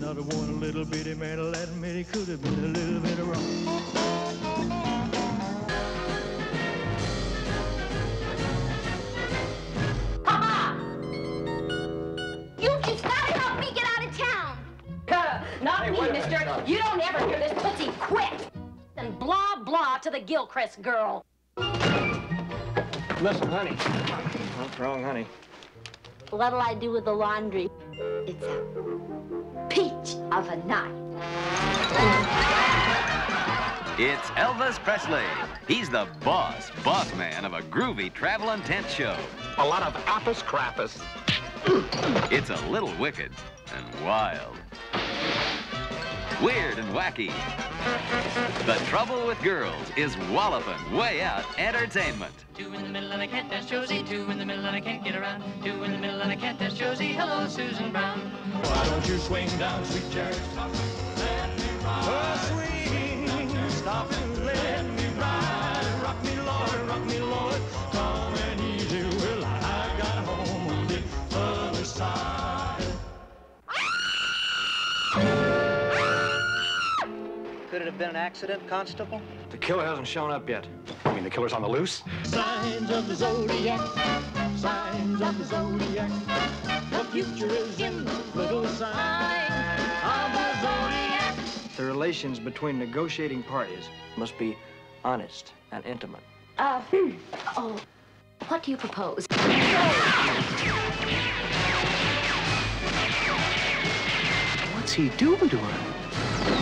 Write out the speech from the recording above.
another one, a little bitty man, let me, could have been a little bit wrong. Not me, mister. You don't ever hear this pussy quit. And blah, blah to the Gilchrist girl. Listen, honey. What's wrong, honey? What'll I do with the laundry? It's a peach of a night. It's Elvis Presley. He's the boss man of a groovy traveling tent show. A lot of appus crappus. It's a little wicked and wild. Weird and wacky. The Trouble with Girls is walloping way out entertainment. Two in the middle and I can't dance Josie. Two in the middle and I can't get around. Two in the middle and I can't dance Josie. Hello, Susan Brown. Why don't you swing down, sweet cherry? Stop and let me ride. Oh, swing, stop and let me ride. Rock me, Lord, come and easy. Well, I got home on the other side. Could it have been an accident, Constable? The killer hasn't shown up yet. You mean the killer's on the loose? Signs of the zodiac, signs of the zodiac. The future is in the little sign of the zodiac. The relations between negotiating parties must be honest and intimate. Oh, what do you propose? What's he doing to her?